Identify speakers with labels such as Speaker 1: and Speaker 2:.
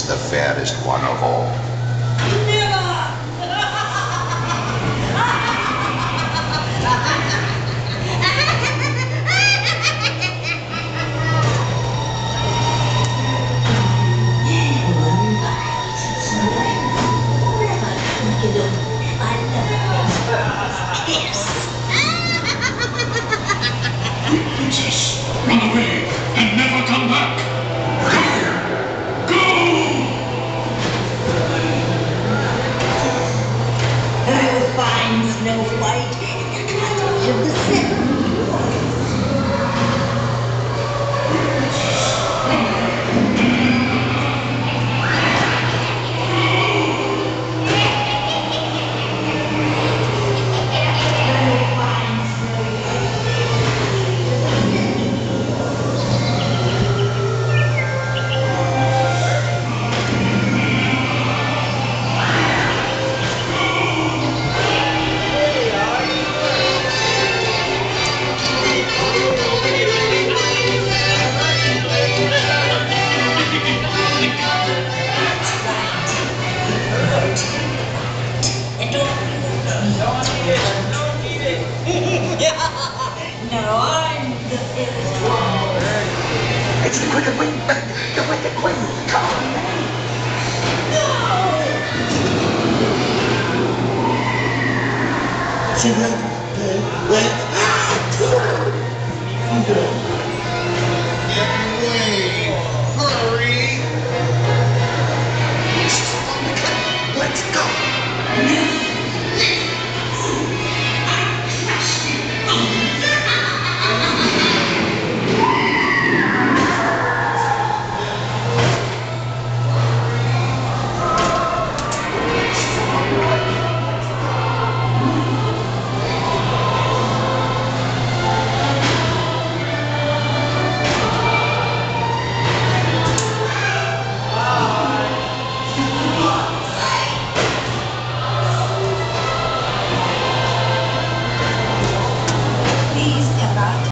Speaker 1: the fairest one of all.
Speaker 2: Princess, run away and never come back. Go!
Speaker 3: I will find Snow White in the cottage of the Seven Dwarfs. Now I'm the fairest one.
Speaker 1: It's the Wicked Queen! The Wicked Queen! Come on!
Speaker 3: No!
Speaker 1: She will. Wait.